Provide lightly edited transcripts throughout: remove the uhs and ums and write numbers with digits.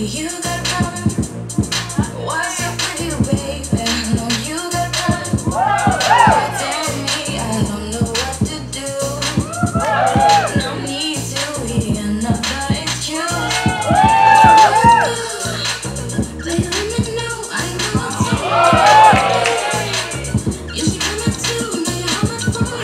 You got problems. What's up with you, baby? No, you got problems. Tell me, I don't know what to do. No need to hear another excuse. They let me know I know it's you should come back too. Know how much for you.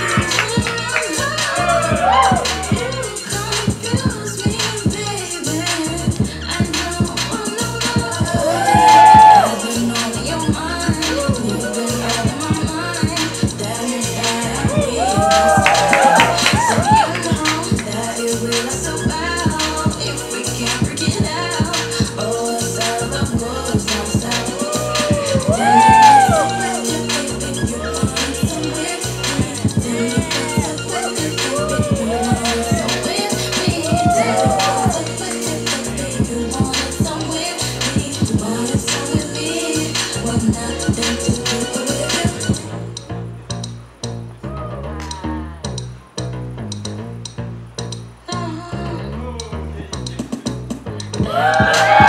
You confuse me, baby. I don't want no more. I've been all in your mind. You've been all in my mind. That means that I'll be so you know that it will so well if we can't work it out. Oh, it's all the boys outside. Then you baby, you want some with me. Then you baby, you want some with me. Then you want some with me. You want some with me. What nothing to do with you.